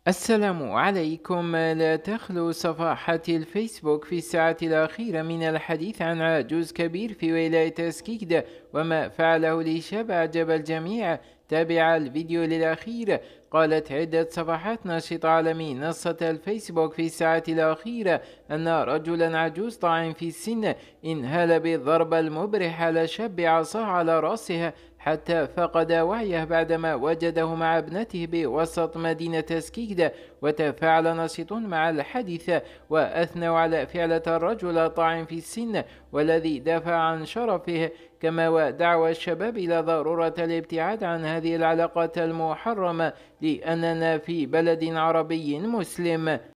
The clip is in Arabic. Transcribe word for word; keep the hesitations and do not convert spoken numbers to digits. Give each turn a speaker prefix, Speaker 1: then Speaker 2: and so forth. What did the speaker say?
Speaker 1: السلام عليكم. لا تخلو صفحات الفيسبوك في الساعة الأخيرة من الحديث عن عجوز كبير في ولاية سكيكدا وما فعله لشاب أعجب الجميع. تابع الفيديو للأخير. قالت عدة صفحات ناشطة على منصة الفيسبوك في الساعة الأخيرة أن رجلا عجوز طاعن في السن انهال بالضرب المبرح على شاب بعصاه على رأسها حتى فقد وعيه بعدما وجده مع ابنته بوسط مدينة سكيكدا. وتفاعل ناشطون مع الحادثة وأثنوا على فعلة الرجل الطاعن في السن والذي دافع عن شرفه، كما ودعوى الشباب إلى ضرورة الابتعاد عن هذه العلاقات المحرمة لأننا في بلد عربي مسلم.